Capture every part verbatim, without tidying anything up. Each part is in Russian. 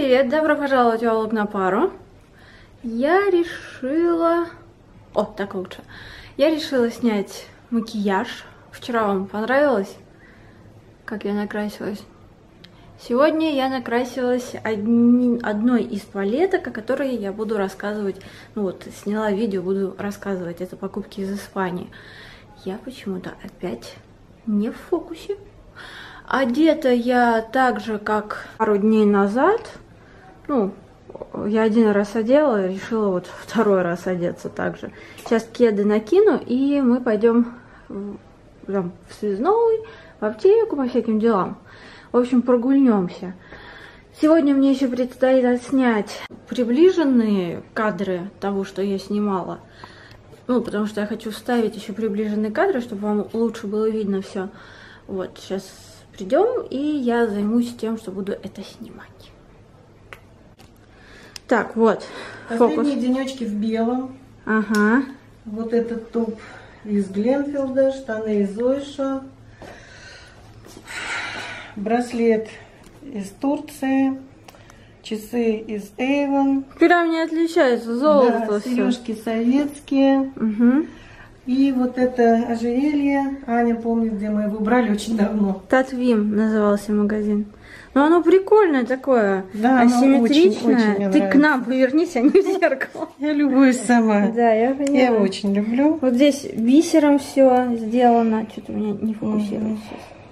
привет! Добро пожаловать в влог на пару. Я решила... О, так лучше. Я решила снять макияж. Вчера вам понравилось, как я накрасилась? Сегодня я накрасилась одни... одной из палеток, о которой я буду рассказывать. Ну вот, сняла видео, буду рассказывать. Это покупки из Испании. Я почему-то опять не в фокусе. Одета я так же, как пару дней назад. Ну, я один раз одела, решила вот второй раз одеться также. Сейчас кеды накину, и мы пойдем в, там, в связной, в аптеку, по всяким делам. В общем, прогульнемся. Сегодня мне еще предстоит отснять приближенные кадры того, что я снимала. Ну, потому что я хочу вставить еще приближенные кадры, чтобы вам лучше было видно все. Вот, сейчас придем, и я займусь тем, что буду это снимать. Так, вот. Последние денечки в белом. Ага. Вот этот топ из Гленфилда, штаны из Зойша, браслет из Турции, часы из Avon. Прям не отличается, золото. Да, сережки советские. Угу. И вот это ожерелье, Аня помнит, где мы его брали очень давно. Татвим назывался магазин. Но оно прикольное такое, да, асимметричное. Очень, очень Ты к нам повернись, а не в зеркало. Я любуюсь сама. Да, я поняла. Я очень люблю. Вот здесь бисером все сделано. Что-то у меня не фокусируется.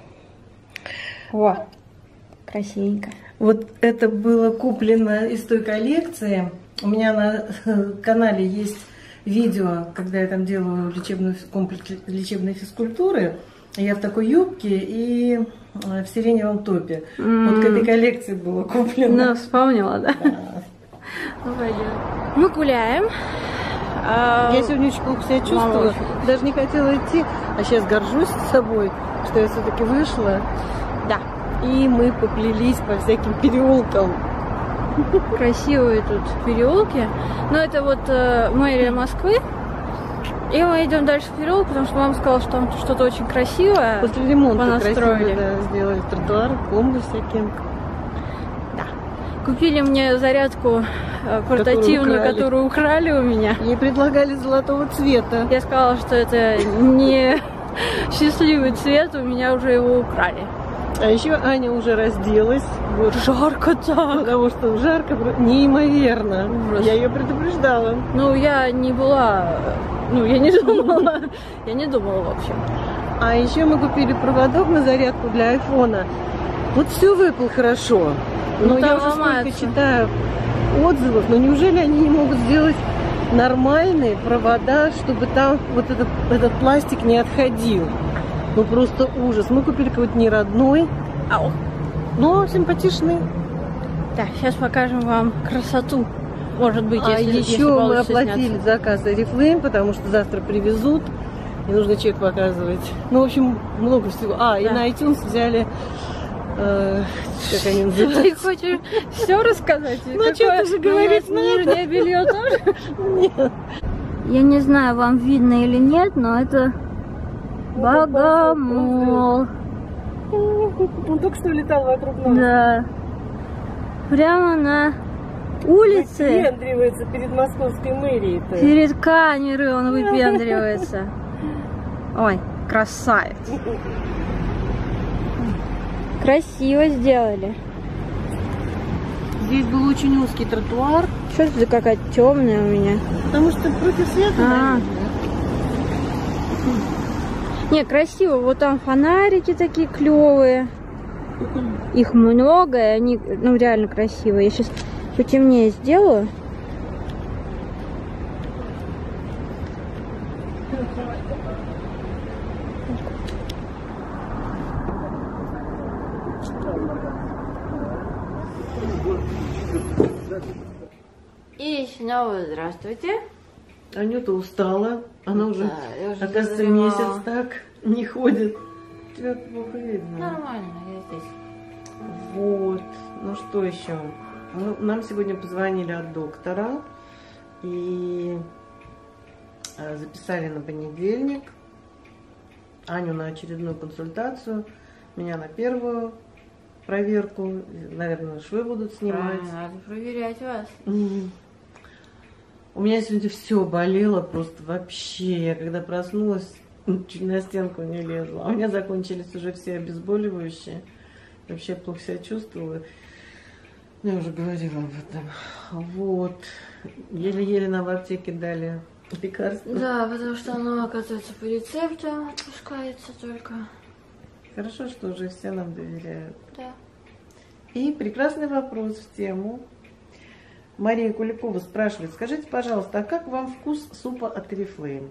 О, красивенько. Вот это было куплено из той коллекции. У меня на канале есть видео, когда я там делаю лечебную, комплекс лечебной физкультуры. Я в такой юбке и в сиреневом топе. Mm. Вот к этой коллекции было куплено. Ну, вспомнила, да? Да. Ну, пойдем. Мы гуляем. Я сегодня очень плохо себя чувствую. Даже не хотела идти, а сейчас горжусь собой, что я все-таки вышла. Да. И мы поплелись по всяким переулкам. Красивые тут переулки. Но это вот э, мэрия Москвы. И мы идем дальше в переулок, потому что мама сказала, что там что-то очень красивое. После ремонта понастроили. Красиво, да, сделали тротуар, клумбы всякие. Да. Купили мне зарядку э, портативную, которую украли. которую украли у меня. Ей предлагали золотого цвета. Я сказала, что это не счастливый цвет, у меня уже его украли. А еще Аня уже разделась. Вот. Жарко так. Потому что жарко неимоверно. Ужас. Я ее предупреждала. Ну, я не была... Ну, я не думала. Я не думала, в общем. А еще мы купили проводок на зарядку для айфона. Вот все выпало хорошо. Но ну, я уже столько читаю отзывов. Но неужели они не могут сделать нормальные провода, чтобы там вот этот, этот пластик не отходил? Ну просто ужас. Мы купили какой-то не родной, Ау. но симпатичный. Так, сейчас покажем вам красоту. Может быть, а если, еще если мы оплатили сняться. заказ Oriflame, потому что завтра привезут. И нужно чек показывать. Ну, в общем, много всего. А, да. И на iTunes взяли... Э, как они называются? Ты хочешь все рассказать? Ну, что-то же говорить надо. Нижнее белье тоже? Нет. Я не знаю, вам видно или нет, но это... Богомол. Он только что летал вокруг нас. Да. Прямо на улице. Выпендривается перед московской мэрией. -то. Перед камерой он выпендривается. Ой, красавец. Красиво сделали. Здесь был очень узкий тротуар. Что это какая-то темная у меня? Потому что против света. А -а -а. Не, красиво. Вот там фонарики такие клевые. Их много, и они, ну, реально красивые. Я сейчас потемнее сделаю. И снова здравствуйте. Анюта устала. Она уже, да, уже оказывается, месяц так не ходит. Тебя плохо видно. Нормально, я здесь. Вот. Ну что еще? Ну, нам сегодня позвонили от доктора и записали на понедельник Аню на очередную консультацию, меня на первую. проверку. Наверное, швы будут снимать. Правильно, надо проверять вас. М. У меня сегодня все болело просто вообще. Я когда проснулась, чуть на стенку не лезла. А у меня закончились уже все обезболивающие. Вообще плохо себя чувствовала. Я уже говорила об этом. Вот. Еле-еле нам в аптеке дали лекарство. Да, потому что оно, оказывается, по рецепту отпускается только. Хорошо, что уже все нам доверяют. Да. И прекрасный вопрос в тему. Мария Куликова спрашивает: скажите, пожалуйста, а как вам вкус супа от Oriflame?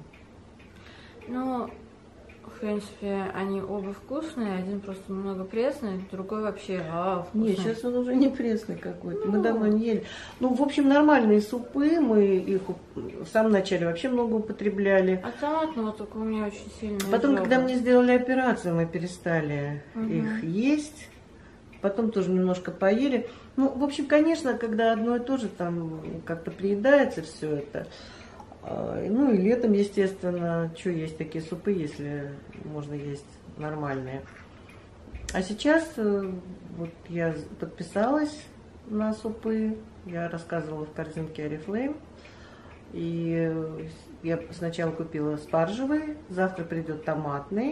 Ну, в принципе, они оба вкусные. Один просто немного пресный, другой вообще а, вкусный. Нет, сейчас он уже не пресный какой-то. Мы Ну. давно не ели. Ну, в общем, нормальные супы. Мы их в самом начале вообще много употребляли. А томатного только у меня очень сильно. Потом, изжога. когда мне сделали операцию, мы перестали Мгм. их есть. Потом тоже немножко поели. Ну, в общем, конечно, когда одно и то же там как-то приедается все это. А, Ну и летом, естественно, что есть такие супы, если можно есть нормальные. А сейчас э, вот я подписалась на супы. Я рассказывала в корзинке Oriflame. И э, я сначала купила спаржевый, завтра придет томатный.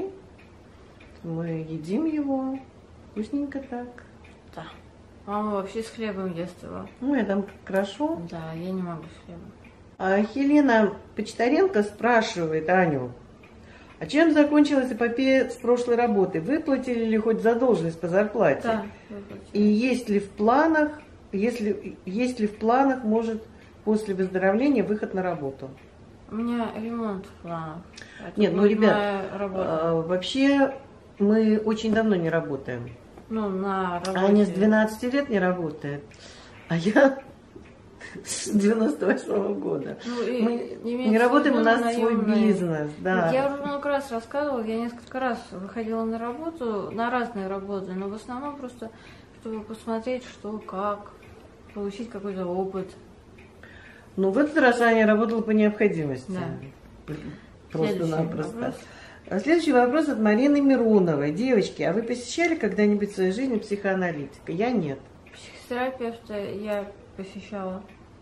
Мы едим его. Вкусненько так. Да. Мама вообще с хлебом ест его. Ну, я там крошу. Да, я не могу с хлебом. А Елена Почтаренко спрашивает Аню: а чем закончилась эпопея с прошлой работы? Выплатили ли хоть задолженность по зарплате? Да. И есть ли в планах, если, есть ли в планах, может, после выздоровления выход на работу? У меня ремонт в планах. Это Нет, ну, будет ребят, моя работа. а, вообще мы очень давно не работаем. Ну, на работе. Аня с двенадцати лет не работает, а я с девяносто восьмого года. Ну, и Мы имеется не в работаем, виду у нас свой наемные. бизнес, да. Я уже много раз рассказывала, я несколько раз выходила на работу, на разные работы, но в основном просто, чтобы посмотреть, что, как, получить какой-то опыт. Ну, в этот раз Аня работала по необходимости. Да. Просто-напросто. Вопрос. А следующий вопрос от Марины Мироновой. Девочки, а вы посещали когда-нибудь в своей жизни психоаналитика? Я нет. Психотерапевта я посещала.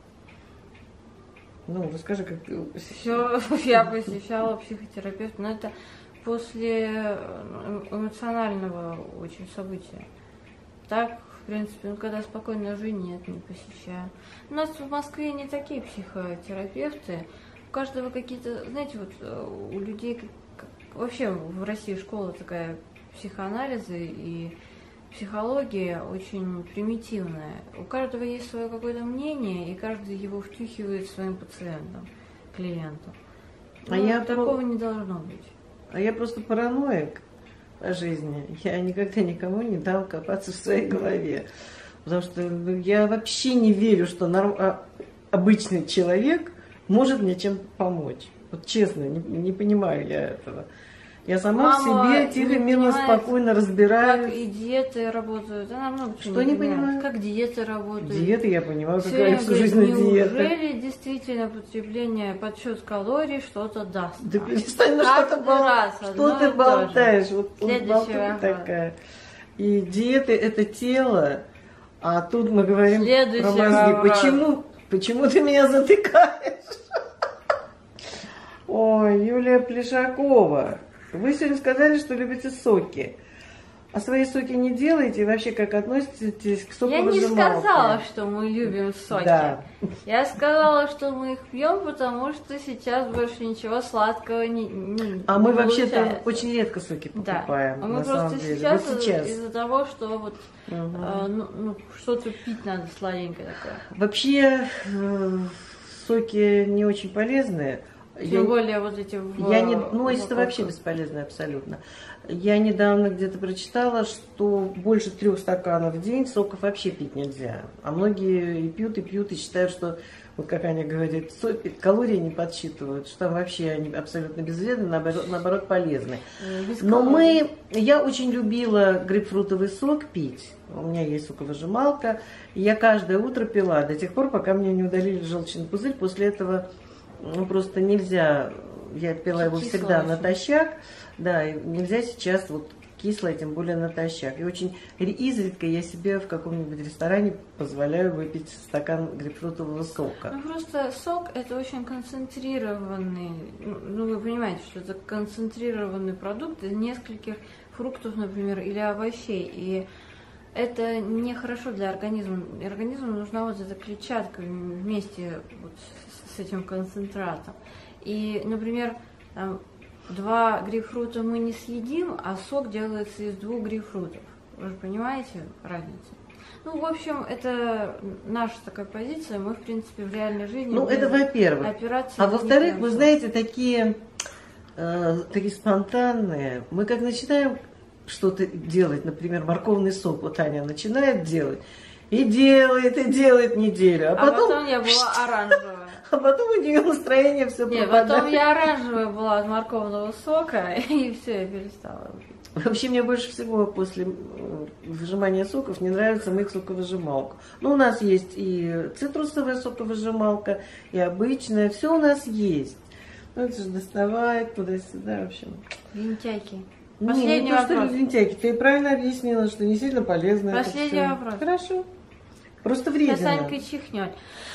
Ну, расскажи, как ты его посещала. Все, я посещала психотерапевта, но это после э, эмоционального очень события. Так, в принципе, ну когда спокойно жить, нет, не посещаю. У нас в Москве не такие психотерапевты. У каждого какие-то, знаете, вот э, у людей, как- как- вообще в России школа такая психоанализа и психология очень примитивная. У каждого есть свое какое-то мнение, и каждый его втюхивает своим пациентам, клиентам. А Ну, я такого про- не должно быть. А я просто параноик по жизни. Я никогда никому не дам копаться в своей голове. Потому что ну, я вообще не верю, что норм- а- обычный человек может мне чем-то помочь. Вот честно, не, не понимаю я этого. Я сама Мама в себе тихо, не мирно, понимает, спокойно разбираюсь. Как и диеты работают. Она много чего Что не понимает. понимаю? Как диеты работают. Диеты я понимаю, Всё какая время всю говорит, жизнь на диете. неужели действительно потребление, подсчет калорий что-то даст? Да нам? перестань, ну Каждый что ты, бол- раз что одно ты и то же. болтаешь? Вот, вот Следующий болтунья вопрос. такая. И диеты это тело, а тут мы говорим Следующий про мозги. вопрос. Почему, почему ты меня затыкаешь? Ой, Юлия Плешакова. Вы сегодня сказали, что любите соки. А свои соки не делаете? И вообще, как относитесь к Я не соковыжималке? сказала, что мы любим соки. Да. Я сказала, что мы их пьем, потому что сейчас больше ничего сладкого не, не А мы не вообще-то получается. очень редко соки Да. покупаем. А мы на просто самом деле. сейчас, Вот сейчас. из-за того, что вот Мгм. э, ну, ну, что-то пить надо сладенькое такое. Вообще э, соки не очень полезные. Тем Я, более вот эти в, я не, ну, в это вообще упаковках. бесполезно абсолютно. Я недавно где-то прочитала, что больше трех стаканов в день соков вообще пить нельзя. А многие и пьют, и пьют, и считают, что, вот как Аня говорит, соки, калории не подсчитывают, что там вообще они абсолютно безвредны, наоборот, наоборот полезны. Э, без Но калорий. мы, я очень любила грейпфрутовый сок пить. У меня есть соковыжималка. И я каждое утро пила до тех пор, пока мне не удалили желчный пузырь. После этого ну, просто нельзя. Я пила его Кисло всегда очень. натощак. Да, и нельзя сейчас вот кислое, тем более натощак. И очень изредка я себе в каком-нибудь ресторане позволяю выпить стакан грейпфрутового сока. Ну просто сок это очень концентрированный, ну вы понимаете, что это концентрированный продукт из нескольких фруктов, например, или овощей. И это нехорошо для организма. Организму нужна вот эта клетчатка вместе вот с этим концентратом. И, например, там, два грейпфрута мы не съедим, а сок делается из двух грейпфрутов. Вы же понимаете разницу? Ну, в общем, это наша такая позиция. Мы, в принципе, в реальной жизни... Ну, это во-первых. А во-вторых, вы знаете, такие, э, такие спонтанные. Мы как начинаем что-то делать, например, морковный сок, вот Аня начинает делать, и делает, и делает неделю. А, а потом... потом я была оранжевая. А потом у нее настроение все пропадает. Нет, потом я оранжевая была от морковного сока, и все, я перестала пить. Вообще, мне больше всего после выжимания соков не нравится мыть соковыжималку. Ну, у нас есть и цитрусовая соковыжималка, и обычная, все у нас есть. Ну, это же доставать туда-сюда, в общем. Лентяйки. Последний не, не вопрос. То, что лентяйки. Ты правильно объяснила, что не сильно полезно. Последний вопрос. Хорошо. Просто вредно. Сейчас Санька чихнет.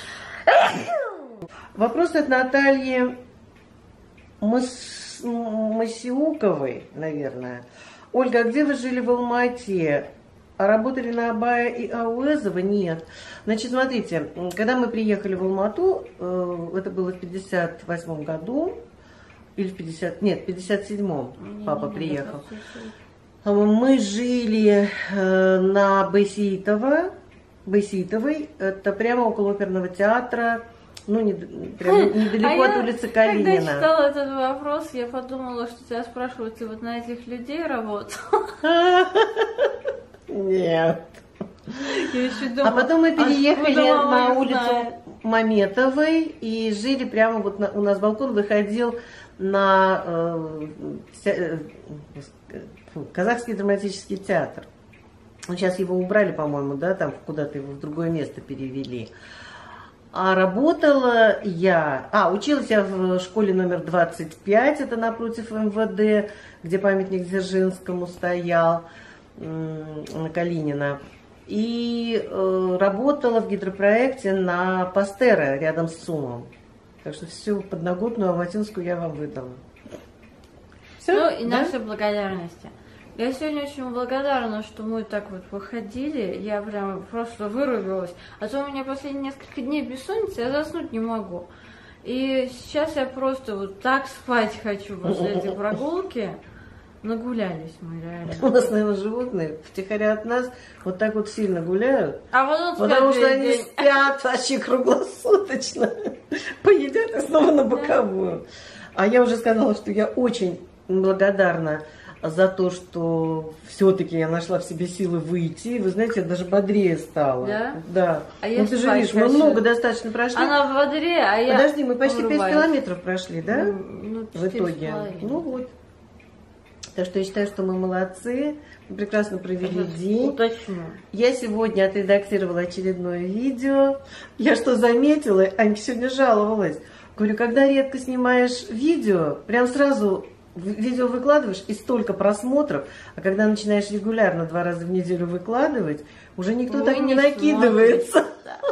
Вопрос от Натальи Мас... Масиуковой, наверное. Ольга, а где вы жили в Алма-Ате? А работали на Абая и Ауэзова? Нет. Значит, смотрите, когда мы приехали в Алма-Ату, это было в пятьдесят восьмом году, или в пятидесятом, нет, в пятьдесят седьмом папа не, не, приехал. Мы жили на Байсеитово, Байсеитовой, это прямо около оперного театра, ну, не, прямо недалеко а от улицы Калинина. Когда читала этот вопрос, я подумала, что тебя спрашивают, ты вот на этих людей работал? Нет. Думала, а потом мы переехали на улицу знает. Маметовой и жили прямо вот на, у нас балкон выходил на э, э, Казахский драматический театр. Сейчас его убрали, по-моему, да, там куда-то его в другое место перевели. А работала я, а, училась я в школе номер двадцать пять, это напротив эм вэ дэ, где памятник Дзержинскому стоял, на Калинина. И э, работала в гидропроекте на Пастера рядом с ЦУМом. Так что всю подноготную алматинскую я вам выдала. Все? Ну и да? Наши благодарности. Я сегодня очень благодарна, что мы так вот выходили. Я прям просто вырубилась. А то у меня последние несколько дней бессонница, я заснуть не могу. И сейчас я просто вот так спать хочу после этой прогулки. Нагулялись мы реально. У нас, наверное, животные втихаря от нас вот так вот сильно гуляют. А вот потому что они день. спят вообще круглосуточно. Поедят и снова на боковую. А я уже сказала, что я очень благодарна за то, что все-таки я нашла в себе силы выйти. Вы знаете, я даже бодрее стала. Да? Да. А я ну, ты же видишь, мы много достаточно прошли. Она бодрее, а я... Подожди, мы почти пять километров прошли, да? Ну, в итоге. Ну вот. Так что я считаю, что мы молодцы, мы прекрасно провели день. Уточню. Я сегодня отредактировала очередное видео. Я что заметила, Анька сегодня жаловалась. Говорю, когда редко снимаешь видео, прям сразу видео выкладываешь и столько просмотров, а когда начинаешь регулярно два раза в неделю выкладывать, уже никто Вы так не, не накидывается.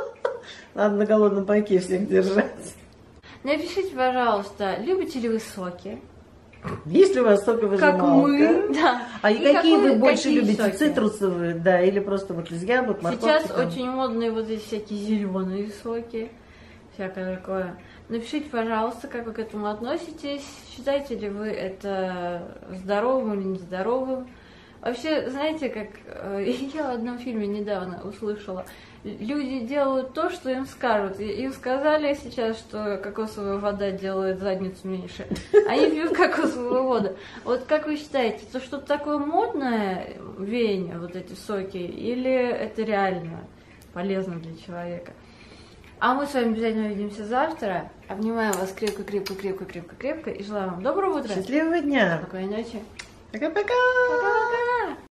Надо на голодном пайке всех держать. Напишите, пожалуйста, любите ли вы соки? Есть ли у вас соковыжималка? Как мы, да. А и, и какие вы больше какие любите? Соки? Цитрусовые, да, или просто вот из яблок, морковки? Сейчас там? Очень модные вот эти всякие зеленые соки, всякое такое. Напишите, пожалуйста, как вы к этому относитесь. Считаете ли вы это здоровым или нездоровым? Вообще, знаете, как я в одном фильме недавно услышала, люди делают то, что им скажут. Им сказали сейчас, что кокосовая вода делает задницу меньше. Они пьют кокосовую воду. Вот как вы считаете, это что-то такое модное веяние, вот эти соки, или это реально полезно для человека? А мы с вами обязательно увидимся завтра. Обнимаем вас крепко-крепко-крепко-крепко-крепко и желаю вам доброго утра. Счастливого дня. Спокойной ночи. Пока-пока. Пока-пока.